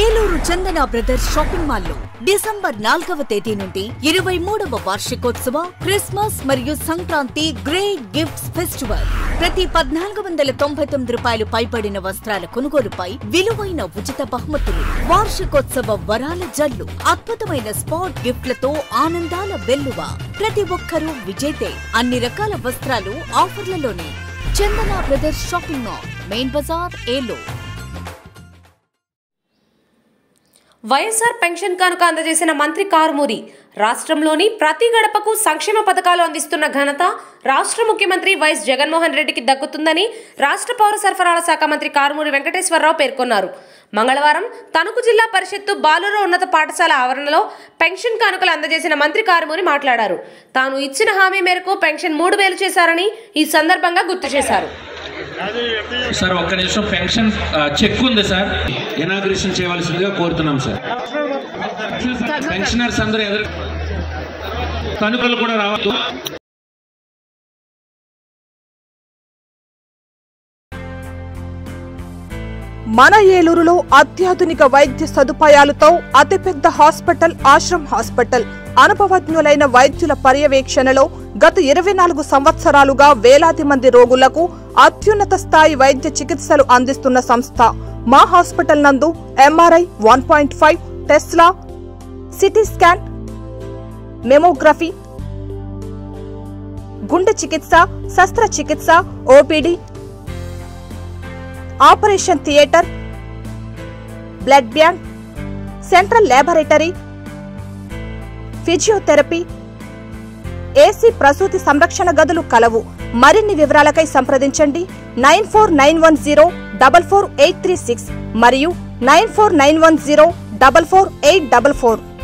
Eluru Chandana brothers shopping mall లో December 4వ తేదీ నుండి 23వ వార్షికోత్సవ క్రిస్మస్ మరియు సంక్రాంతి గ్రేట్ గిఫ్ట్స్ ఫెస్టివల్. ప్రతి 1499 రూపాయలు పైబడిన వస్త్రాల కొనుగోలుపై విలువైన ఉచిత బహుమతులు, వార్షికోత్సవ వరాల జల్లు, అద్భుతమైన స్పాట్ గిఫ్ట్లతో ఆనందాల వెల్లువ. ప్రతి ఒక్కరూ విజేతే. అన్ని రకాల వస్త్రాలు ఆఫర్లలోనే. Chandana brothers shopping mall, main bazaar, Eluru. YSR pension కానుక అందజేసిన మంత్రి కారుమూరి. రాష్ట్రంలోని ప్రతి గడపకు సంక్షేమ పథకాలు అందిస్తున్న ఘనత రాష్ట్ర ముఖ్యమంత్రి వైఎస్ జగన్మోహన్ రెడ్డికి దక్కుతుందని రాష్ట్ర పౌర సరఫరాల శాఖ మంత్రి కారుమూరి వెంకటేశ్వరరావు పేర్కొన్నారు. మంగళవారం తణుకు జిల్లా పరిషత్తు బాలుర ఉన్నత పాఠశాల ఆవరణలో పెన్షన్ కానుకలు అందజేసిన మంత్రి కారుమూరి మాట్లాడారు. తాను ఇచ్చిన హామీ మేరకు పెన్షన్ 3000 చేశారని ఈ సందర్భంగా గుర్తు చేశారు. సార్ ఒక్క నిమిషం, పెన్షన్ చెక్ ఉంది సార్, ఇనాగ్రేషన్ చేయవలసిందిగా కోరుతున్నాం సార్. పెన్షనర్స్ అందరూ ఎదురు తణుకులు కూడా రావద్దు. మన ఏలూరులో అత్యాధునిక వైద్య సదుపాయాలతో అతిపెద్ద హాస్పిటల్ ఆశ్రమ్ హాస్పిటల్. అనుభవజ్ఞులైన వైద్యుల పర్యవేక్షణలో గత 24 సంవత్సరాలుగా వేలాది మంది రోగులకు అత్యున్నత స్థాయి వైద్య చికిత్సలు అందిస్తున్న సంస్థ. మా హాస్పిటల్ నందు MRI, 1.5 tesla, CT scan, mammography, గుండె చికిత్స, శస్త్రచికిత్స, OPD, operation theatre, blood bank, central laboratory, physiotherapy, AC ప్రసూతి సంరక్షణ గదులు కలవు. మరిన్ని వివరాలకై సంప్రదించండి 9491044836 మరియు 9491044844.